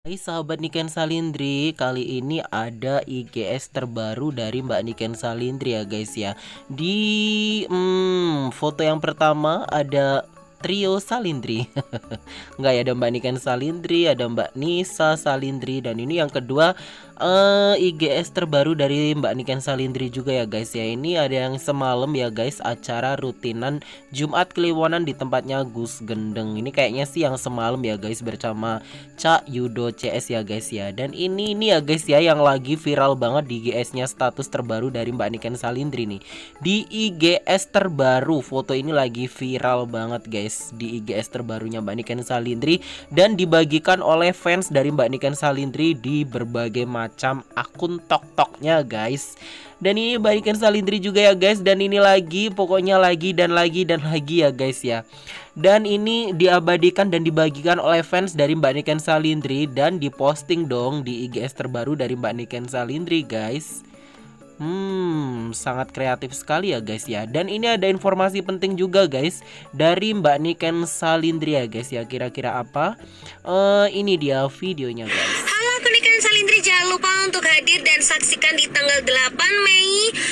Hai sahabat Niken Salindri, kali ini ada IGS terbaru dari Mbak Niken Salindri ya guys ya. Di foto yang pertama ada trio Salindri. Enggak ya, ada Mbak Niken Salindri, ada Mbak Nisa Salindri, dan ini yang kedua IGS terbaru dari Mbak Niken Salindri juga ya guys ya. Ini ada yang semalam ya guys, acara rutinan Jumat Kliwonan di tempatnya Gus Gendeng. Ini kayaknya sih yang semalam ya guys, bersama Cak Yudo CS ya guys ya. Dan ini ya guys ya, yang lagi viral banget di IGS-nya, status terbaru dari Mbak Niken Salindri nih. Di IGS terbaru, foto ini lagi viral banget guys di IGS terbarunya Mbak Niken Salindri, dan dibagikan oleh fans dari Mbak Niken Salindri di berbagai macam akun TokToknya guys. Dan ini Mbak Niken Salindri juga ya guys, dan ini lagi pokoknya lagi dan lagi ya guys ya. Dan ini diabadikan dan dibagikan oleh fans dari Mbak Niken Salindri dan diposting dong di IGS terbaru dari Mbak Niken Salindri guys. Sangat kreatif sekali ya guys ya. Dan ini ada informasi penting juga guys dari Mbak Niken Salindri ya guys ya. Kira-kira apa? Ini dia videonya guys. Halo aku Niken Salindri, jangan lupa untuk hadir dan saksikan di tanggal 8 Mei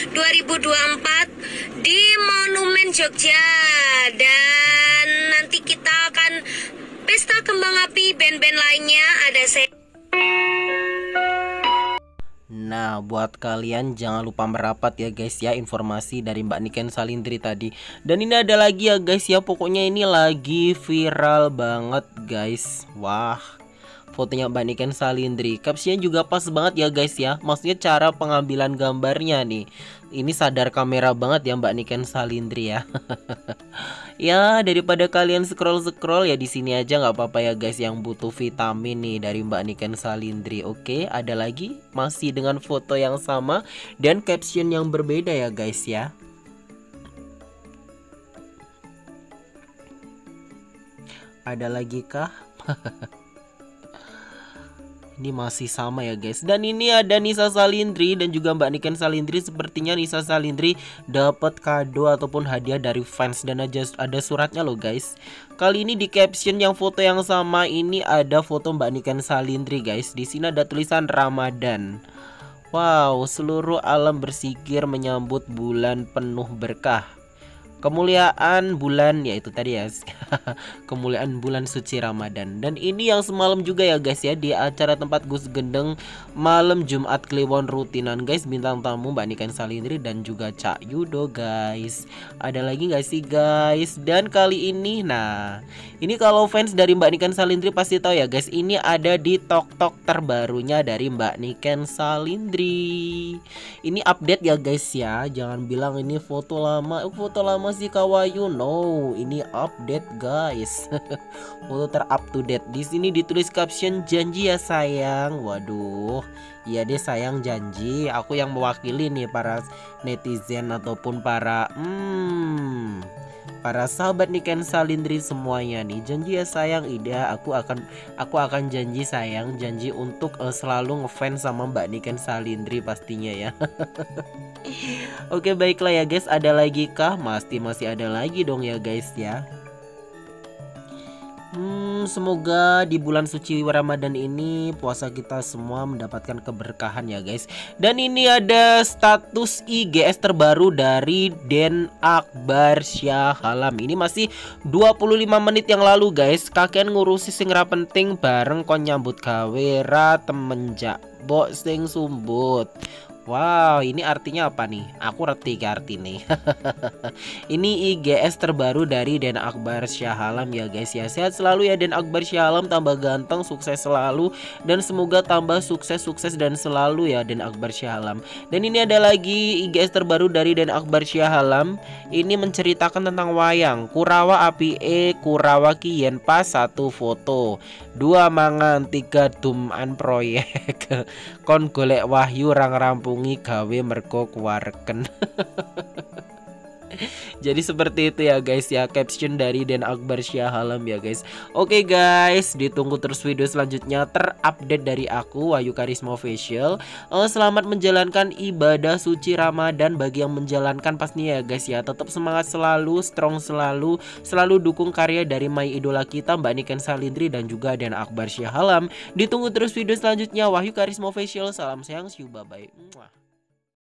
2024 di Monumen Jogja. Dan nanti kita akan pesta kembang api, band-band lainnya ada saya. Nah, buat kalian jangan lupa merapat ya guys ya, informasi dari Mbak Niken Salindri tadi. Dan ini ada lagi ya guys ya, pokoknya ini lagi viral banget guys. Wah, fotonya Mbak Niken Salindri, captionnya juga pas banget ya guys ya. Maksudnya cara pengambilan gambarnya nih, ini sadar kamera banget ya Mbak Niken Salindri ya. Ya, daripada kalian scroll ya di sini aja nggak apa-apa ya guys, yang butuh vitamin nih dari Mbak Niken Salindri. Oke, ada lagi masih dengan foto yang sama dan caption yang berbeda ya guys ya. Ada lagi kah? Ini masih sama ya guys. Dan ini ada Nisa Salindri dan juga Mbak Niken Salindri. Sepertinya Nisa Salindri dapat kado ataupun hadiah dari fans, dan ada suratnya loh guys. Kali ini di caption yang foto yang sama ini ada foto Mbak Niken Salindri guys. Di sini ada tulisan Ramadan. Wow, seluruh alam bersikir menyambut bulan penuh berkah. Kemuliaan bulan, yaitu tadi ya. Kemuliaan bulan suci Ramadan. Dan ini yang semalam juga ya guys ya, di acara tempat Gus Gendeng malam Jumat Kliwon rutinan guys. Bintang tamu Mbak Niken Salindri dan juga Cak Yudo guys. Ada lagi gak sih guys? Dan kali ini, nah ini kalau fans dari Mbak Niken Salindri pasti tahu ya guys, ini ada di TokTok terbarunya dari Mbak Niken Salindri. Ini update ya guys ya, jangan bilang ini foto lama. Foto lama sih kawayu, no, ini update guys. Foto ter-up to date. Di sini ditulis caption janji ya sayang. Waduh, iya deh sayang, janji. Aku yang mewakili nih para netizen ataupun para sahabat Niken Salindri semuanya nih. Janji ya sayang, Ida, aku akan janji sayang, janji untuk selalu ngefans sama Mbak Niken Salindri pastinya ya. Oke, baiklah ya guys, ada lagi kah? Masih ada lagi dong ya guys ya. Semoga di bulan suci Ramadan ini puasa kita semua mendapatkan keberkahan ya guys. Dan ini ada status IGS terbaru dari Den Akbar Syahalam. Ini masih 25 menit yang lalu guys. Kakek ngurusi sing ra penting bareng kon nyambut gawe ra temenjak bok sing sumbut. Wow, ini artinya apa nih? Aku ngerti ke arti nih. Ini IGS terbaru dari Den Akbar Syahalam ya guys ya. Sehat selalu ya Den Akbar Syahalam, tambah ganteng, sukses selalu, dan semoga tambah sukses dan selalu ya Den Akbar Syahalam. Dan ini ada lagi IGS terbaru dari Den Akbar Syahalam. Ini menceritakan tentang wayang Kurawa api Kurawa kiyen pas 1 foto, 2 mangan, 3 duman proyek. Kon golek wahyu rang rampungi gawe mergo kuwareken. Jadi seperti itu ya guys ya, caption dari Den Akbar Syahalam ya guys. Oke guys, ditunggu terus video selanjutnya terupdate dari aku Wahyu Karisma Official. Selamat menjalankan ibadah suci Ramadan bagi yang menjalankan pastinya ya guys ya. Tetap semangat selalu, strong selalu, selalu dukung karya dari my idola kita Mbak Niken Salindri dan juga Den Akbar Syahalam. Ditunggu terus video selanjutnya Wahyu Karisma Official. Salam sayang, see you, bye bye.